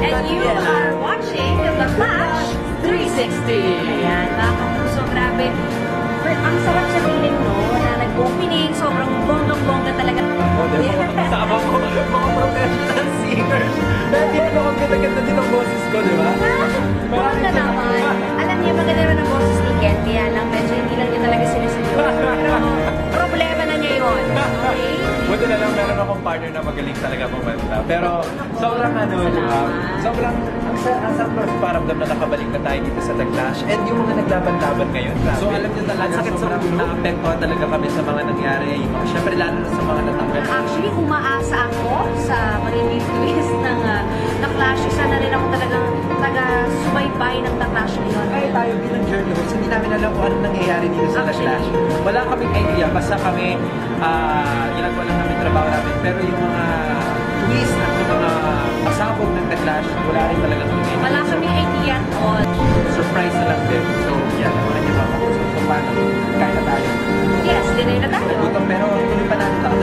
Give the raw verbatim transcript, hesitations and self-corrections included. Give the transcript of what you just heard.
And you are watching The Clash three sixty. Ayan, mga kapuso, grabe. Ang sarap sa feeling, no, na nag-opening, sobrang bonggang-bongga talaga. O, diba? Kasama ko, mga professional singers. Dahil di naman ako ganda-ganda din ang boses ko, di ba? Maganda naman. Alam niya, maganda naman ang boses ni Ken, kaya lang medyo hindi lang niya talaga sinisiguro. Pero problema na niya yun. Okay? Buti na lang meron akong partner na magaling talaga kumanta. Pero sobrang ano, uh, sobrang ang sarap ng paramdam na nakabalik na tayo dito sa The Clash. And yung mga naglaban-laban ngayon. So alam niyo talaga, sakit sa na-apektuhan talaga kami sa mga nangyari. Siyempre lalo na sa mga natanggal. Actually, umaasa ako sa magiging twist ng uh, The Clash. Isa na rin ako talagang taga-subaybay ng The Clash ngayon. Kaya tayo bilang journalist, hindi namin alam kung ano nangyayari dito sa The Clash. Wala kaming idea. Basta kami, uh, ginagawa lang namin trabaho namin. Pero yung mga twist at yung mga pasabog ng The Clash, wala rin talaga kami. Wala kaming idea at all. Surprise na lang din. So, yan. Mga niya mga puso. So, paano? Kaya na tayo. Yes, dinay na tayo. Nagutom pero tuloy pa natin